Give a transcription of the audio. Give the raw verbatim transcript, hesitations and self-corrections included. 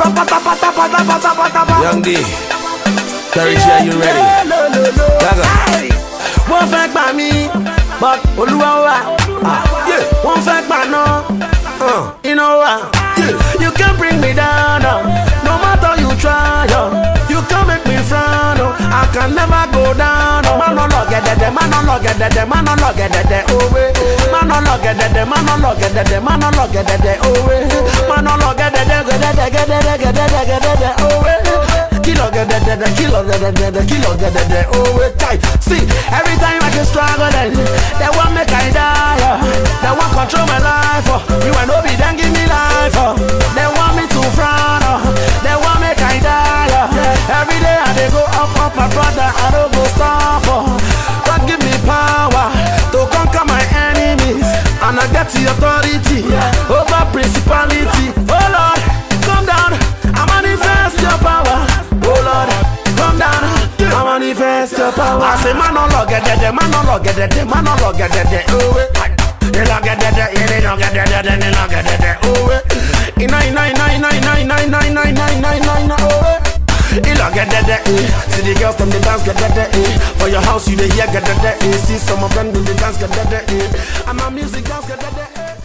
Young D, Terry J, are you ready? Gaga. Won't fake by me, but Oluwa. Won't fake by no. Uh, you know what? You can't bring me down, no, no matter you try. Oh. You can't make me frown. Oh. I can never go down. Oh. Man, no look at that. Man, no look at that. Man, no look at that. Oh, man, no look at that. Man, no look at that. Man, no look at that. Oh, man, no look at that. Get that, get that, get that, get that. Oh, kilo, get that, kilo, get that, kilo, get that. Oh, tight. See, every time I can struggle, then they want me kind die. They want control my life. You and Obi, then give me life. They want me to frown. They want me kind die. Every day I they go up, up, my brother. I don't go stop. God give me power to conquer my enemies, and I get the authority over principality. Oh Lord, come down. I manifest your power. Oh Lord, come down. I manifest your power. I say man no log at that, man no log at that, man no log at that. Oh, they log at that, they log at that, they log at that. Oh, nine nine nine nine nine nine nine nine nine nine nine. Oh, they log at that. See the girls from the dance get that. For your house you they hear get that. See some of them do the dance get that. And my music dance get that.